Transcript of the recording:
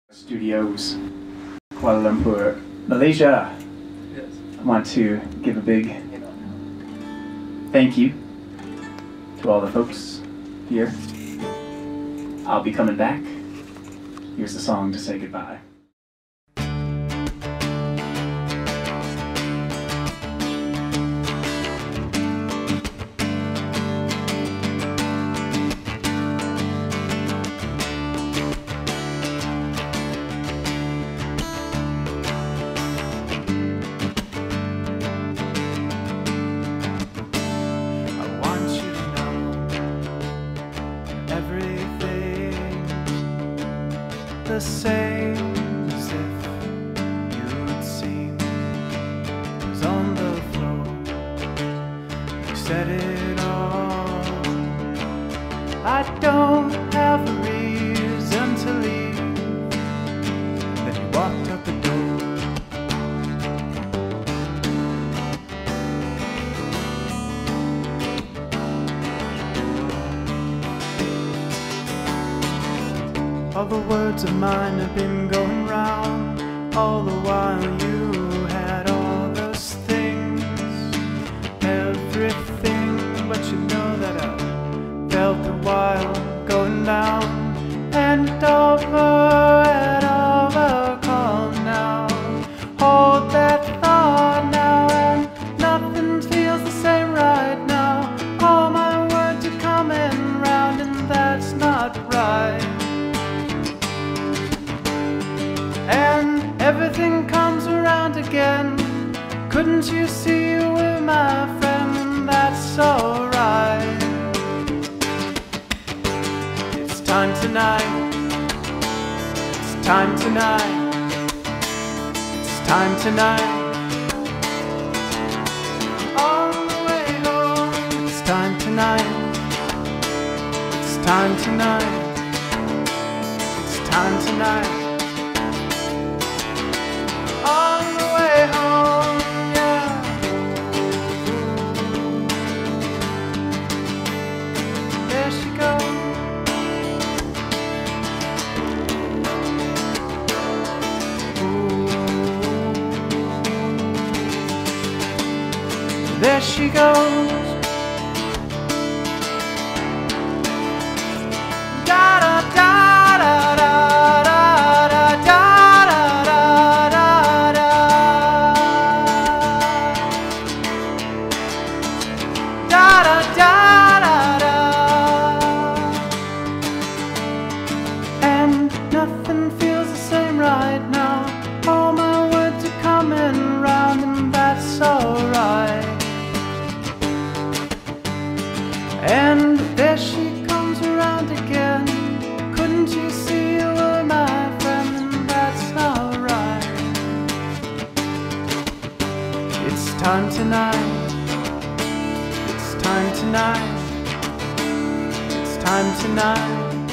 Studios, Kuala Lumpur, Malaysia. Yes. I want to give a big thank you to all the folks here. I'll be coming back. Here's the song to say goodbye. The same as if you'd seen it was on the floor. You said it all. I don't have a reason to leave. Then you walked out the door. All the words of mine have been going round. All the while you had all those things, everything. But you know that I felt the while going down. And over, calm now. Hold that thought now, and nothing feels the same right now. All my words are coming round, and that's not right. And everything comes around again. Couldn't you see you were my friend? That's alright. It's time tonight. It's time tonight. It's time tonight. On the way home. It's time tonight. It's time tonight. It's time tonight. On the way home, yeah. There she goes. Ooh. There she goes. Da da da da da da da da. And nothing feels the same right now. All my words are coming round, and that's alright. And there she comes around again. Couldn't you see you were my friend? And that's alright. It's time tonight. It's time tonight. It's time tonight.